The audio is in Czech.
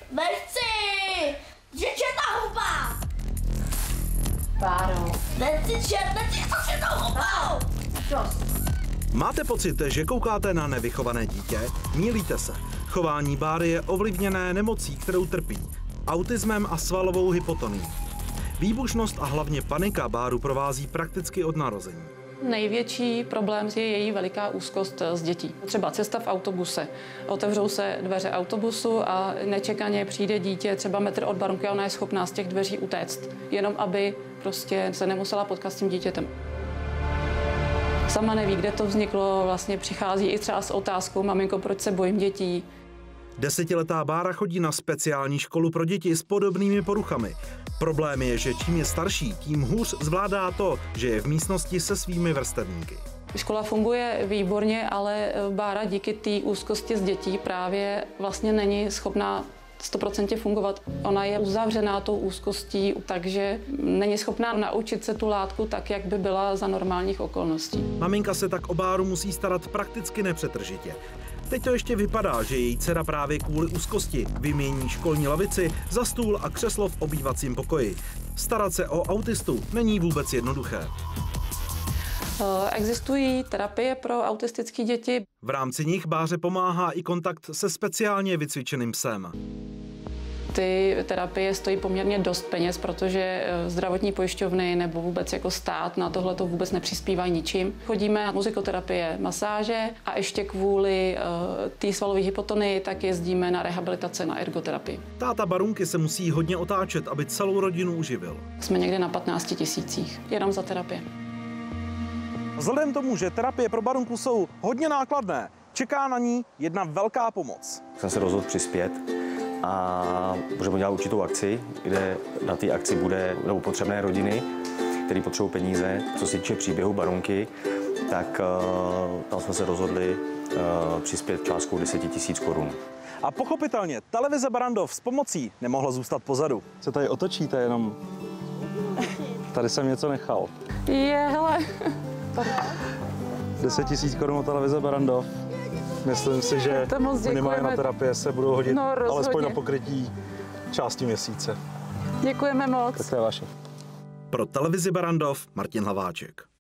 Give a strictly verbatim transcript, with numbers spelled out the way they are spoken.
Nechci! Děčeta huba! Báro. Nechci čet, nechci děčeta huba! Máte pocit, že koukáte na nevychované dítě? Mýlíte se. Chování Báry je ovlivněné nemocí, kterou trpí. Autismem a svalovou hypotonií. Výbušnost a hlavně panika Báru provází prakticky od narození. Největší problém je její veliká úzkost z dětí. Třeba cesta v autobuse. Otevřou se dveře autobusu a nečekaně přijde dítě třeba metr od barunky a ona je schopná z těch dveří utéct. Jenom aby prostě se nemusela potkat s tím dítětem. Sama neví, kde to vzniklo, vlastně přichází i třeba s otázkou, maminko, proč se bojím dětí. Desetiletá Bára chodí na speciální školu pro děti s podobnými poruchami. Problém je, že čím je starší, tím hůř zvládá to, že je v místnosti se svými vrstevníky. Škola funguje výborně, ale Bára díky té úzkosti z dětí právě vlastně není schopná sto procent fungovat. Ona je uzavřená tou úzkostí, takže není schopná naučit se tu látku tak, jak by byla za normálních okolností. Maminka se tak o Báru musí starat prakticky nepřetržitě. Teď to ještě vypadá, že její dcera právě kvůli úzkosti vymění školní lavici za stůl a křeslo v obývacím pokoji. Starat se o autistu není vůbec jednoduché. Existují terapie pro autistické děti. V rámci nich Báře pomáhá i kontakt se speciálně vycvičeným psem. Ty terapie stojí poměrně dost peněz, protože zdravotní pojišťovny nebo vůbec jako stát na tohle to vůbec nepřispívají ničím. Chodíme na muzikoterapie, masáže a ještě kvůli uh, té svalové hypotonii tak jezdíme na rehabilitace, na ergoterapii. Táta Barunky se musí hodně otáčet, aby celou rodinu uživil. Jsme někde na patnácti tisících, jenom za terapie. Vzhledem tomu, že terapie pro Barunku jsou hodně nákladné, čeká na ní jedna velká pomoc. Jsem se rozhodl přispět a můžeme udělat určitou akci, kde na té akci bude nebo potřebné rodiny, které potřebují peníze. Co se týče příběhu Barunky, tak uh, tam jsme se rozhodli uh, přispět částkou deset tisíc korun. A pochopitelně televize Barrandov s pomocí nemohla zůstat pozadu. Se tady otočíte jenom. Tady jsem něco nechal. Je, hele. deset tisíc korun od televize Barrandov. Myslím si, že minimálně na terapie se budou hodit no, alespoň na pokrytí části měsíce. Děkujeme moc. Tak to je vaše. Pro televizi Barrandov Martin Hlaváček.